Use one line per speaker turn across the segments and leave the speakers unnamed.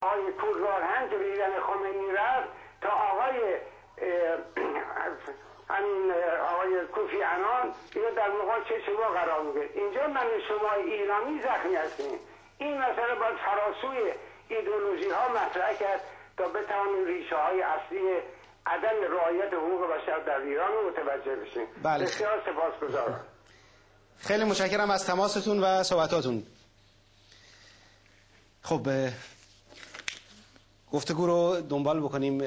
آقای پورزارهنگ که به دیدن خمینی رفت تا آقای همین آقای کوفی عنان اینو در مقابل چشم ما قرار میگه. اینجا من شما ایرانی زخمی هستیم. این مسئله باید فراسوی ایدئولوژی ها مطرح کرد تا بتوانیم ریشه های اصلی عدم رعایت حقوق بشر در ایران رو متوجه بشیم.
بله.
بسیار سپاسگزارم.
خیلی متشکرم از تماستون و صحبتاتون. خب گفتگو رو دنبال بکنیم.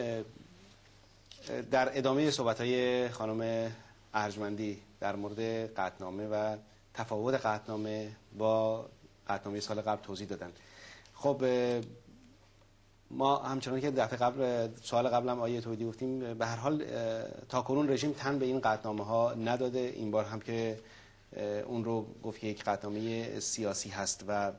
در ادامه صحبت‌های خانم ارجمندی در مورد قطعنامه و تفاوت قطعنامه با قطعنامه سال قبل توضیح دادن. خب ما همچنان که دفعه قبل سال قبل هم آیه تویدی گفتیم، به هر حال تاکنون رژیم تن به این قطعنامه ها نداده. این بار هم که اون رو گفت که یک قطعنامه سیاسی هست و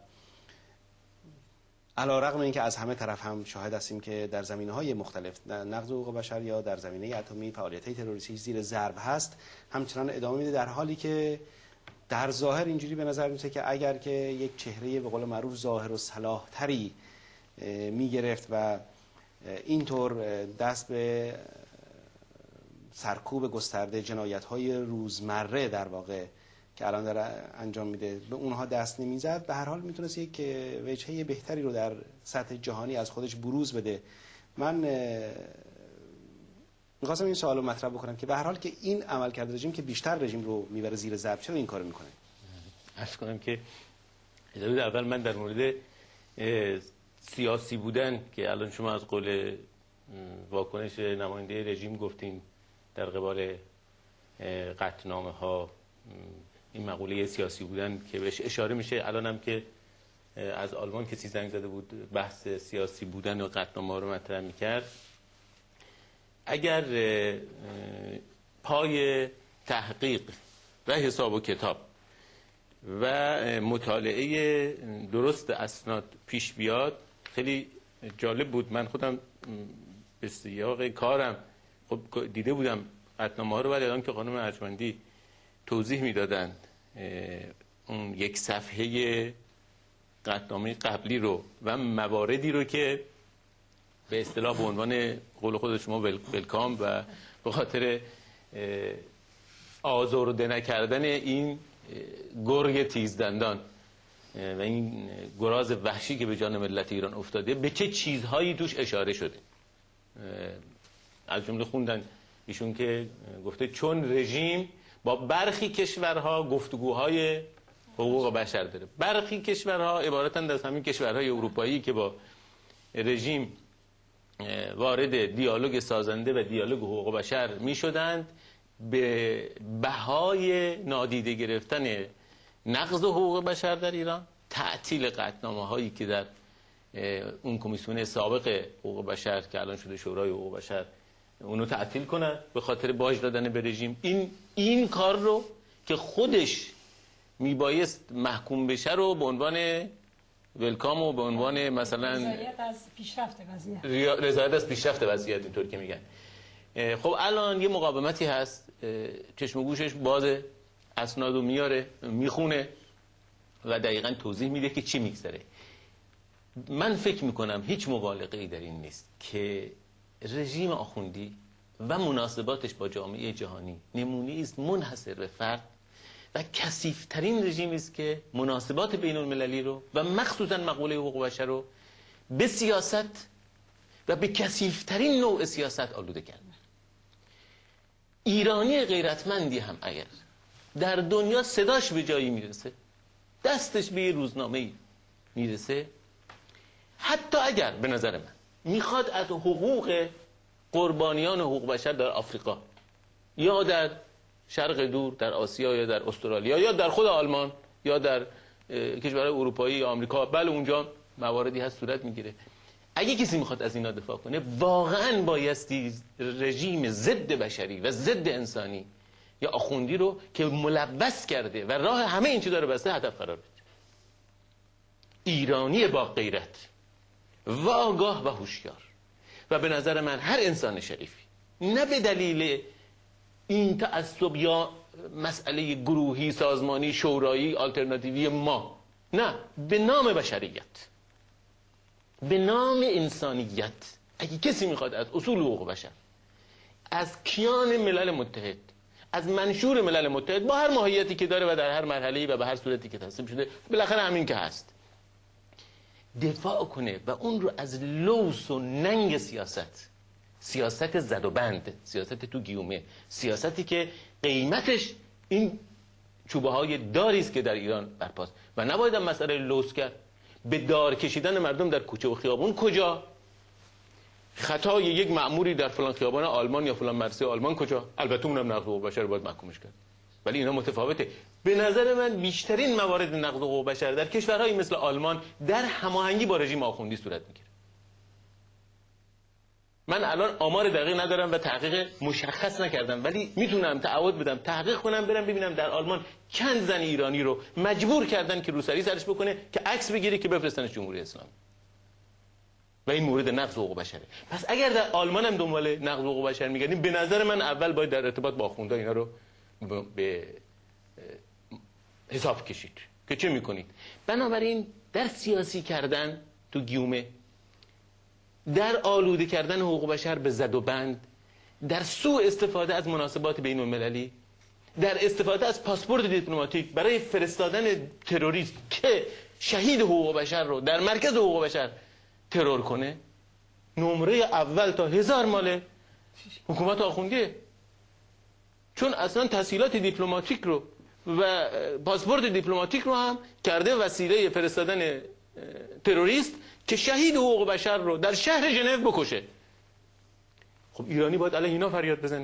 علی‌رغم اینکه از همه طرف هم شاهد هستیم که در زمینه‌های مختلف نقض حقوق بشر یا در زمینه اتمی فعالیت‌های تروریستی زیر ضرب هست، همچنان ادامه میده، در حالی که در ظاهر اینجوری به نظر میسه که اگر که یک چهره به قول معروف ظاهر و صلاح تری میگرفت و اینطور دست به سرکوب گسترده جنایت‌های روزمره در واقع که الان داره انجام میده به اونها دست نمیزد، به هر حال میتونست یک وجهه بهتری رو در سطح جهانی از خودش بروز بده. من میخواستم این سوال رو مطرح بکنم که به هر حال که این عملکرد رژیم که بیشتر رژیم رو میبره زیر ضرب، چرا این کارو میکنه؟
عرض کنم که اول من در مورد سیاسی بودن که الان شما از قول واکنش نماینده رژیم گفتیم در قبال قطعنامه ها، این مقوله سیاسی بودن که بهش اشاره میشه. الان هم که از آلمان کسی زنگ زده بود بحث سیاسی بودن و قطعنامه ها رو مطرح میکرد. اگر پای تحقیق و حساب و کتاب و مطالعه درست اسناد پیش بیاد، خیلی جالب بود. من خودم به سیاق کارم خب دیده بودم قطعنامه ها رو، ولی الان که خانم ارجمندی توضیح میدادن اون یک صفحه قطعنامه قبلی رو و مواردی رو که به اصطلاح به عنوان قول خود شما ولکام و به خاطر آزرده نکردن این گرگ تیزدندان و این گراز وحشی که به جان ملت ایران افتاده، به چه چیزهایی توش اشاره شده. از جمله خوندن ایشون که گفته چون رژیم با برخی کشورها گفتگوهای حقوق بشر داره، برخی کشورها عبارتند از همین کشورهای اروپایی که با رژیم وارد دیالوگ سازنده و دیالوگ حقوق بشر می شدند، به بهای نادیده گرفتن نقض حقوق بشر در ایران، تعطیل قطعنامه هایی که در اون کمیسیون سابق حقوق بشر که الان شده شورای حقوق بشر اونو تعطیل کنن به خاطر باج دادن به رژیم، این کار رو که خودش میبایست محکوم بشه رو به عنوان ولکام و به عنوان مثلا رضایت از پیشرفت وضعیت اینطور که میگن. خب الان یه مقاومتی هست، چشم و گوشش بازه، اسنادو میاره میخونه و دقیقا توضیح میده که چی میگذره. من فکر میکنم هیچ مبالغه‌ای در این نیست که رژیم آخوندی و مناسباتش با جامعه جهانی نمونه‌ای است منحصر به فرد و کثیف‌ترین رژیمی است که مناسبات بین المللی رو و مخصوصا مقوله حقوق بشر رو به سیاست و به کثیف‌ترین نوع سیاست آلوده کرد. ایرانی غیرتمندی هم اگر در دنیا صداش به جایی میرسه، دستش به یه روزنامه‌ای میرسه، حتی اگر به نظر من میخواد از حقوق قربانیان حقوق بشر در آفریقا یا در شرق دور، در آسیا یا در استرالیا یا در خود آلمان یا در کشورهای اروپایی یا آمریکا، بله اونجا مواردی هست صورت میگیره، اگه کسی میخواد از اینا دفاع کنه واقعا بایستی رژیم ضد بشری و ضد انسانی یا آخوندی رو که ملوث کرده و راه همه این چیزا رو بسته هدف قرار بده. ایرانی با غیرت و آگاه و هوشیار و به نظر من هر انسان شریفی، نه به دلیل این تعصب یا مسئله گروهی، سازمانی، شورایی، آلترناتیوی ما، نه، به نام بشریت به نام انسانیت اگه کسی میخواد از اصول حقوق بشر، از کیان ملل متحد، از منشور ملل متحد با هر ماهیتی که داره و در هر مرحله‌ای و به هر صورتی که تصمیم شده، بالاخره همین که هست، دفاع کنه و اون رو از لوث و ننگ سیاست زد و بند، سیاست تو گیومه، سیاستی که قیمتش این چوبه های داری است که در ایران برپاست و نباید هم مسئله لوث کرد. به دار کشیدن مردم در کوچه و خیابون کجا؟ خطای یک مأموری در فلان خیابان آلمان یا فلان مرسه آلمان کجا؟ البته اونم نقض حقوق بشر باید محکومش کرد، ولی اینا متفاوته. به نظر من بیشترین موارد نقض حقوق بشر در کشورهایی مثل آلمان در هماهنگی با رژیم آخوندی صورت میگیره. من الان آمار دقیق ندارم و تحقیق مشخص نکردم، ولی میتونم تعهد بدم تحقیق کنم، برم ببینم در آلمان چند زن ایرانی رو مجبور کردن که روسری سرش بکنه که عکس بگیره که بفرستنش جمهوری اسلامی. و این مورد نقض حقوق بشره. پس اگر در آلمان هم دنبال نقض حقوق بشر میگردیم، به نظر من اول باید در ارتباط با آخوندها اینا رو به حساب کشید که چه میکنید. بنابراین در سیاسی کردن تو گیومه، در آلوده کردن حقوق بشر به زد و بند، در سوء استفاده از مناسبات بین المللی، در استفاده از پاسپورت دیپلماتیک برای فرستادن تروریست که شهید حقوق بشر رو در مرکز حقوق بشر ترور کنه، نمره اول تا 1000 مال حکومت آخوندیه. چون اصلا تسهیلات دیپلماتیک رو و پاسپورت دیپلماتیک رو هم کرده وسیله فرستادن تروریست که شهید حقوق بشر رو در شهر ژنو بکشه. خب ایرانی باید علیه اینا فریاد بزنه.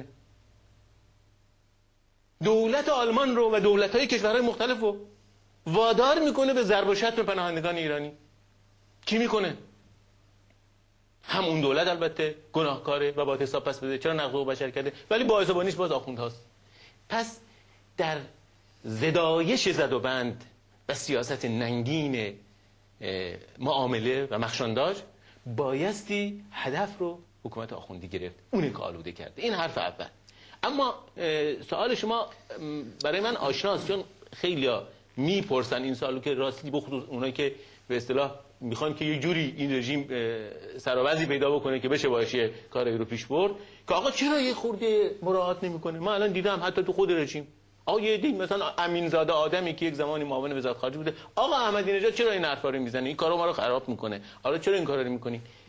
دولت آلمان رو و دولت‌های کشورهای مختلف رو وادار میکنه به ضرب و شتم پناهندگان ایرانی. کی میکنه؟ هم اون دولت البته گناهکاره و باید حساب پس بده چرا نقض حقوق بشر کرده، ولی باعث باز آخوندهاست. پس در زدایش زد و بند و سیاست ننگین معامله و مخشانداج بایستی هدف رو حکومت آخوندی گرفت، اونه که آلوده کرده. این حرف اول. اما سوال شما برای من آشناست، چون خیلیا میپرسن این سوالو که راستی بخصوص اونایی که به اصطلاح میخوان که یه جوری این رژیم سرآوردی پیدا بکنه که بشه باشه کارایی رو پیش برد، که آقا چرا یه خورده مراعات نمیکنه؟ ما الان دیدم حتی تو خود رژیم آقا یه دید مثلا امینزاده آدمی که یک زمانی معاون وزارت خارجه بوده، آقا احمدی نژاد چرا این حرفا رو میزنه؟ این کارو ما رو خراب میکنه. حالا چرا این کارا رو میکنی؟